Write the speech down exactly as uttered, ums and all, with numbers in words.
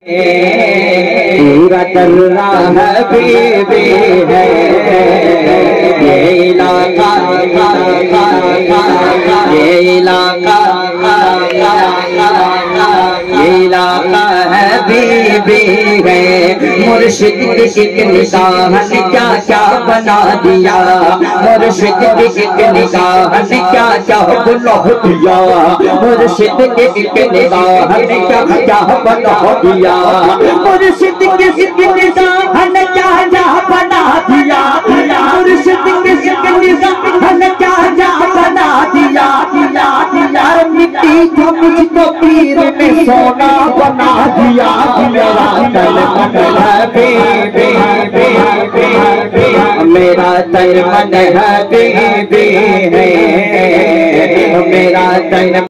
पूरा तर्रा हबीबी है ये इलाका, ये इलाका, ये इलाका हबीबी है। मुर्शिद की एक निगाह ने क्या क्या बना दिया, मुर्शिद की एक निगाह ने क्या क्या बना दिया, मुर्शिद की एक निगाह ने क्या क्या बना दिया, मुर्शिद की एक निगाह ने क्या क्या बना दिया, मुर्शिद की एक निगाह ने क्या क्या बना दिया, यार मिट्टी जो मुझको पीर ने सोना बना दिया। मेरा तन मन हबीबी, मेरा तन मन हबीबी है, मेरा तन